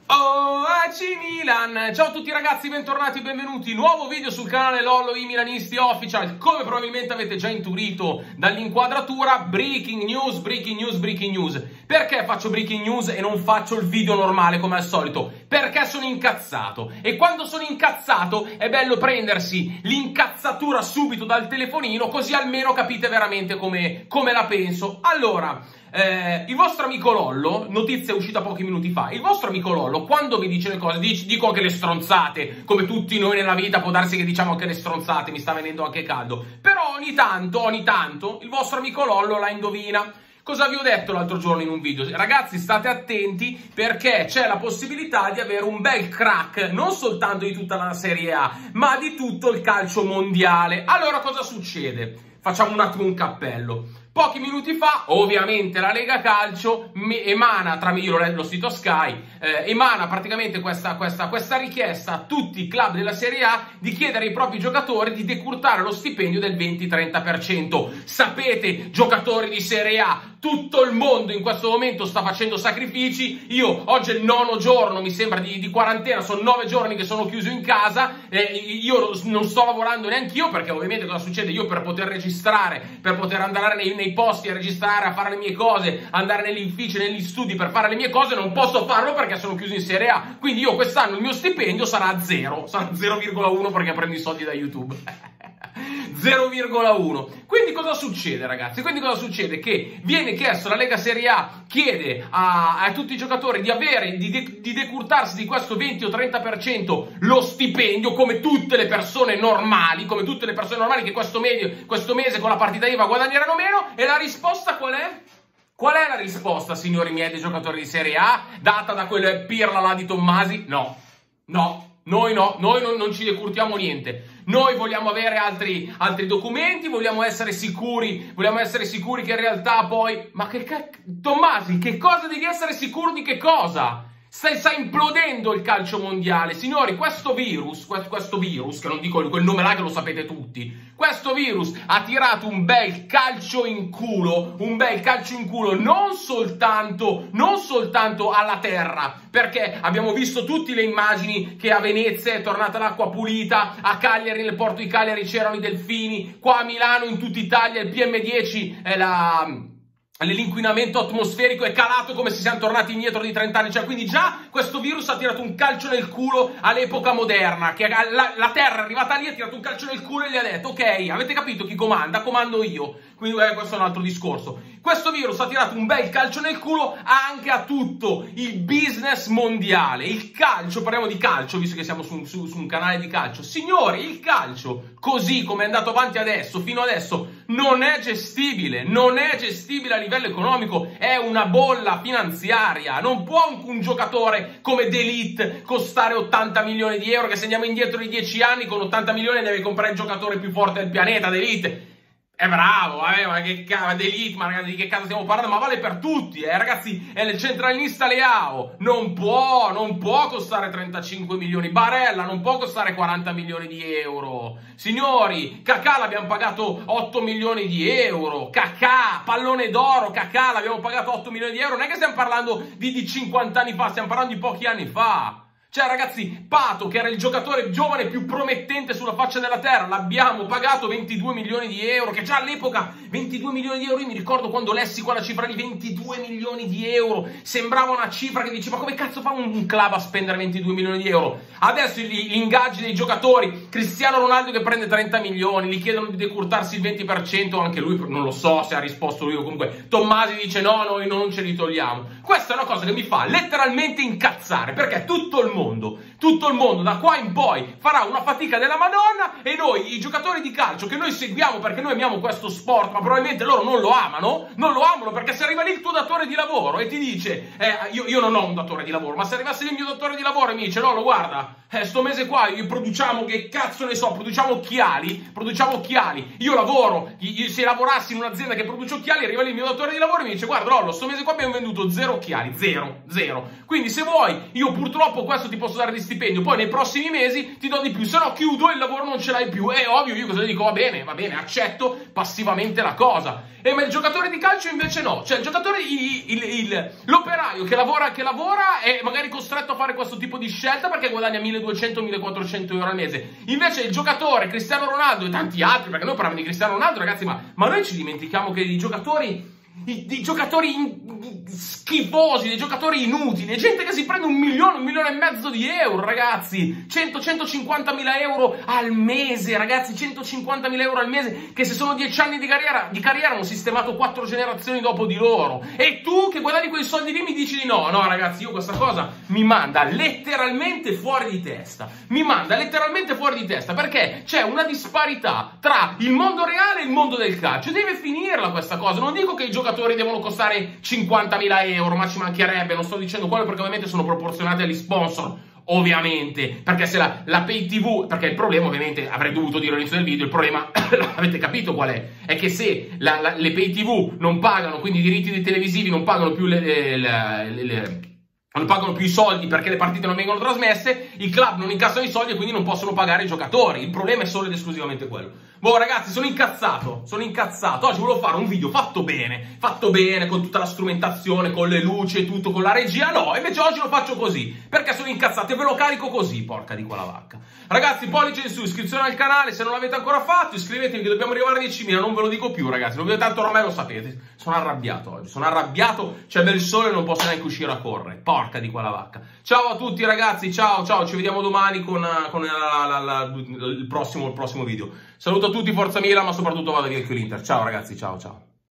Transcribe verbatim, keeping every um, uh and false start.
Oh, A C Milan! Ciao a tutti ragazzi, bentornati e benvenuti. Nuovo video sul canale Lollo I Milanisti Official. Come probabilmente avete già intuito dall'inquadratura, breaking news, breaking news, breaking news. Perché faccio breaking news e non faccio il video normale come al solito? Perché sono incazzato. E quando sono incazzato è bello prendersi l'incazzatura subito dal telefonino, così almeno capite veramente come, come la penso. Allora... Eh, il vostro amico Lollo, notizia uscita pochi minuti fa, il vostro amico Lollo quando vi dice le cose, dice, dico anche le stronzate, come tutti noi nella vita può darsi che diciamo anche le stronzate, mi sta venendo anche caldo, però ogni tanto, ogni tanto, il vostro amico Lollo la indovina. Cosa vi ho detto l'altro giorno in un video? Ragazzi, state attenti perché c'è la possibilità di avere un bel crack, non soltanto di tutta la Serie A, ma di tutto il calcio mondiale. Allora cosa succede? Facciamo un attimo un cappello. Pochi minuti fa, ovviamente, la Lega Calcio emana, tramite lo sito Sky, eh, emana praticamente questa, questa, questa richiesta a tutti i club della Serie A di chiedere ai propri giocatori di decurtare lo stipendio del venti trenta per cento. Sapete, giocatori di Serie A, tutto il mondo in questo momento sta facendo sacrifici. Io oggi è il nono giorno, mi sembra, di, di quarantena, sono nove giorni che sono chiuso in casa, eh, io non sto lavorando neanche io, perché ovviamente cosa succede? Io per poter registrare, per poter andare nei, nei posti a registrare, a fare le mie cose, andare negli uffici, negli studi per fare le mie cose, non posso farlo perché sono chiuso in Serie A. Quindi io quest'anno il mio stipendio sarà zero, sarà zero virgola uno perché prendo i soldi da YouTube. zero virgola uno. Quindi cosa succede, ragazzi? Quindi cosa succede? Che viene chiesto, la Lega Serie A chiede a, a tutti i giocatori di avere, di, de, di decurtarsi di questo venti o trenta per cento lo stipendio, come tutte le persone normali, come tutte le persone normali che questo, medio, questo mese con la partita I V A guadagneranno meno. E la risposta qual è? Qual è la risposta, signori miei, dei giocatori di Serie A, data da quel pirla là di Tommasi? No, no, noi no, noi non, non ci decurtiamo niente. Noi vogliamo avere altri, altri documenti, vogliamo essere sicuri, vogliamo essere sicuri che in realtà poi... Ma che cacchio... Tommasi, che cosa devi essere sicuro di che cosa? Stai, sta implodendo il calcio mondiale. Signori, questo virus, questo virus, che non dico quel nome là che lo sapete tutti, questo virus ha tirato un bel calcio in culo, un bel calcio in culo non soltanto, non soltanto alla terra, perché abbiamo visto tutte le immagini che a Venezia è tornata l'acqua pulita, a Cagliari, nel porto di Cagliari c'erano i delfini, qua a Milano, in tutta Italia, il P M dieci è la... l'inquinamento atmosferico è calato come se siamo tornati indietro di trenta anni, cioè quindi già questo virus ha tirato un calcio nel culo all'epoca moderna, che la, la Terra è arrivata lì, ha tirato un calcio nel culo e gli ha detto ok, avete capito chi comanda? Comando io. Quindi eh, questo è un altro discorso. Questo virus ha tirato un bel calcio nel culo anche a tutto il business mondiale. Il calcio, parliamo di calcio visto che siamo su, su, su un canale di calcio. Signori, il calcio così come è andato avanti adesso, fino adesso, non è gestibile, non è gestibile a livello economico, è una bolla finanziaria. Non può un, un giocatore come De Ligt costare ottanta milioni di euro, che se andiamo indietro di dieci anni con ottanta milioni deve comprare il giocatore più forte del pianeta. De Ligt è bravo, eh, ma che cazzo, De Ligt, ma ragazzi, di che cazzo stiamo parlando? Ma vale per tutti, eh, ragazzi, è il centralinista Leao, non può, non può costare trentacinque milioni, Barella non può costare quaranta milioni di euro, signori, Kakà l'abbiamo pagato otto milioni di euro, Kakà, pallone d'oro, Kakà l'abbiamo pagato otto milioni di euro, non è che stiamo parlando di, di cinquanta anni fa, stiamo parlando di pochi anni fa. Cioè ragazzi, Pato, che era il giocatore giovane più promettente sulla faccia della terra, l'abbiamo pagato ventidue milioni di euro, che già all'epoca ventidue milioni di euro, io mi ricordo quando lessi quella cifra di ventidue milioni di euro, sembrava una cifra che diceva come cazzo fa un club a spendere ventidue milioni di euro? Adesso gli, gli ingaggi dei giocatori, Cristiano Ronaldo che prende trenta milioni, gli chiedono di decurtarsi il venti per cento, anche lui non lo so se ha risposto lui o comunque Tommasi dice no, noi non ce li togliamo. Questa è una cosa che mi fa letteralmente incazzare, perché tutto il mondo tutto il mondo da qua in poi farà una fatica della Madonna e noi, i giocatori di calcio che noi seguiamo perché noi amiamo questo sport, ma probabilmente loro non lo amano, non lo amano perché se arriva lì il tuo datore di lavoro e ti dice eh, io, io non ho un datore di lavoro, ma se arrivasse lì il mio datore di lavoro e mi dice no, lo guarda, eh, sto mese qua io produciamo, che cazzo ne so, produciamo occhiali, produciamo occhiali, io lavoro, io, se lavorassi in un'azienda che produce occhiali, arriva lì il mio datore di lavoro e mi dice guarda Lollo, sto mese qua abbiamo venduto zero occhiali, zero, zero, quindi se vuoi, io purtroppo questo ti ti posso dare di stipendio, poi nei prossimi mesi ti do di più, se no chiudo e il lavoro non ce l'hai più. È ovvio, io cosa dico? Va bene, va bene, accetto passivamente la cosa. E ma il giocatore di calcio invece no, cioè il giocatore, l'operaio che lavora, che lavora è magari costretto a fare questo tipo di scelta perché guadagna milleduecento millequattrocento euro al mese. Invece il giocatore Cristiano Ronaldo e tanti altri, perché noi parliamo di Cristiano Ronaldo, ragazzi, ma, ma noi ci dimentichiamo che i giocatori... I, i giocatori in, schifosi, dei giocatori inutili, gente che si prende un milione, un milione e mezzo di euro, ragazzi, cento centocinquantamila euro al mese, ragazzi, centocinquantamila euro al mese, che se sono dieci anni di carriera, di carriera hanno sistemato quattro generazioni dopo di loro. E tu che guadagni quei soldi lì mi dici di no? No, ragazzi, io questa cosa mi manda letteralmente fuori di testa, mi manda letteralmente fuori di testa, perché c'è una disparità tra il mondo reale e il mondo del calcio. Deve finirla questa cosa. Non dico che i giocatori devono costare cinquantamila euro, ma ci mancherebbe, non sto dicendo quello perché ovviamente sono proporzionati agli sponsor, ovviamente, perché se la, la pay tv, perché il problema ovviamente, avrei dovuto dire all'inizio del video, il problema, avete capito qual è? È che se la, la, le pay tv non pagano, quindi i diritti televisivi non pagano più le, le, le, le, le non pagano più i soldi perché le partite non vengono trasmesse, i club non incassano i soldi e quindi non possono pagare i giocatori. Il problema è solo ed esclusivamente quello. Boh, ragazzi, sono incazzato, sono incazzato. Oggi volevo fare un video fatto bene, fatto bene, con tutta la strumentazione, con le luci e tutto, con la regia. No, invece oggi lo faccio così, perché sono incazzato e ve lo carico così, porca di quella vacca. Ragazzi, pollice in su, iscrizione al canale, se non l'avete ancora fatto, iscrivetevi che dobbiamo arrivare a diecimila, non ve lo dico più, ragazzi, non vedo tanto ormai lo sapete. Sono arrabbiato oggi, sono arrabbiato, c'è bel sole e non posso neanche uscire a correre, porca di quella vacca. Ciao a tutti ragazzi, ciao, ciao, ci vediamo domani con, con la, la, la, il, prossimo, il prossimo video. Saluto a tutti, forza Milan, ma soprattutto vado via il Inter. Ciao ragazzi, ciao, ciao.